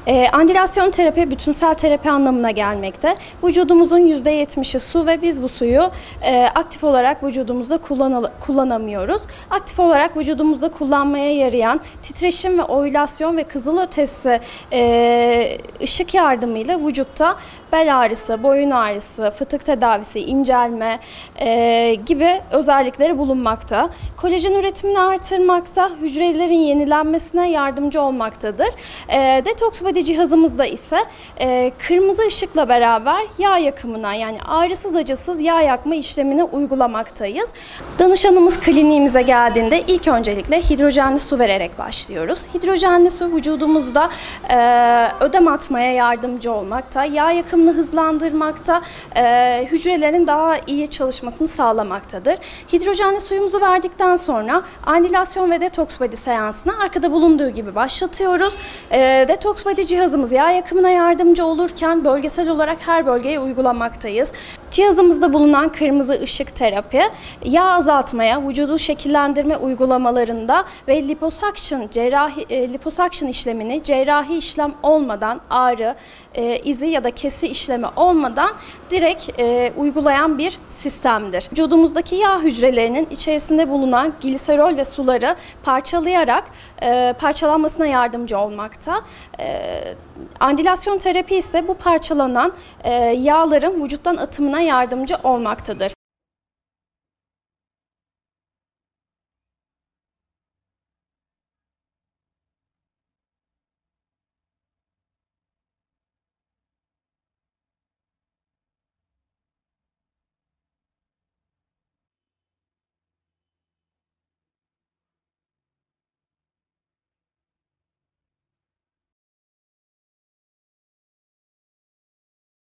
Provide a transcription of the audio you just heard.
Andilasyon terapi bütünsel terapi anlamına gelmekte. Vücudumuzun %70'i su ve biz bu suyu aktif olarak vücudumuzda kullanamıyoruz. Aktif olarak vücudumuzda kullanmaya yarayan titreşim ve oilasyon ve kızılötesi ışık yardımıyla vücutta bel ağrısı, boyun ağrısı, fıtık tedavisi, incelme gibi özellikleri bulunmakta. Kolajen üretimini artırmakta, hücrelerin yenilenmesine yardımcı olmaktadır. Detox Body cihazımızda ise kırmızı ışıkla beraber yağ yakımına, yani ağrısız acısız yağ yakma işlemini uygulamaktayız. Danışanımız kliniğimize geldiğinde ilk öncelikle hidrojenli su vererek başlıyoruz. Hidrojenli su vücudumuzda ödem atmaya yardımcı olmakta, yağ yakımını hızlandırmakta, hücrelerin daha iyi çalışmasını sağlamaktadır. Hidrojenli suyumuzu verdikten sonra andilasyon ve detox body seansına arkada bulunduğu gibi başlatıyoruz. Detox body cihazımız yağ yakımına yardımcı olurken bölgesel olarak her bölgeye uygulamaktayız. Cihazımızda bulunan kırmızı ışık terapi, yağ azaltmaya, vücudu şekillendirme uygulamalarında ve liposuction işlemini cerrahi işlem olmadan, ağrı, izi ya da kesi işlemi olmadan direkt uygulayan bir sistemdir. Vücudumuzdaki yağ hücrelerinin içerisinde bulunan gliserol ve suları parçalayarak parçalanmasına yardımcı olmakta. Andilasyon terapi ise bu parçalanan yağların vücuttan atımına yardımcı olmaktadır.